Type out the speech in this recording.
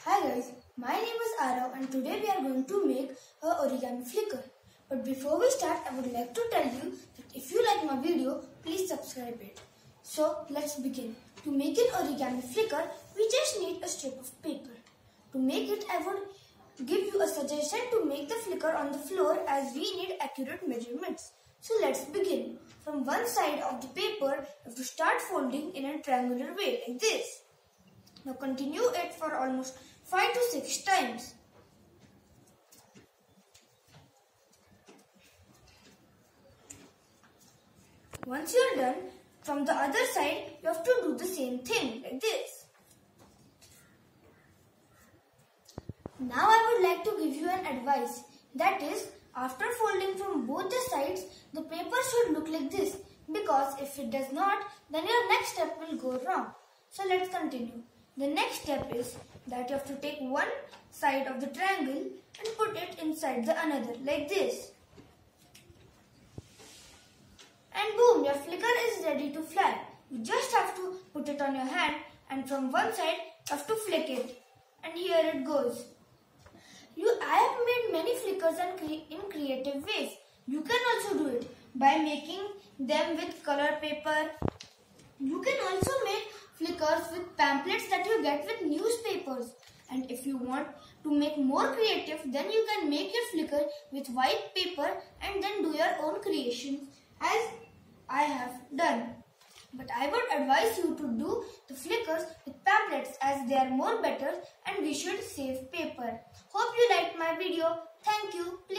Hi guys, my name is Aarav and today we are going to make a origami flicker. But before we start, I would like to tell you that if you like my video, please subscribe it. So let's begin. To make an origami flicker, we just need a strip of paper. To make it, I would give you a suggestion to make the flicker on the floor as we need accurate measurements. So let's begin. From one side of the paper, you have to start folding in a triangular way like this. Now continue it for almost 5 to 6 times. Once you are done, from the other side, you have to do the same thing like this. Now I would like to give you an advice. That is, after folding from both the sides, the paper should look like this. Because if it does not, then your next step will go wrong. So let's continue. The next step is that you have to take one side of the triangle and put it inside the another like this. And boom, your flicker is ready to fly. You just have to put it on your hand and from one side you have to flick it. And here it goes. I have made many flickers in creative ways. You can also do it by making them with color paper. You can also make flickers with pamphlets that you get with newspapers. And if you want to make more creative, then you can make your flicker with white paper and then do your own creations as I have done. But I would advise you to do the flickers with pamphlets as they are more better and we should save paper. Hope you liked my video. Thank you.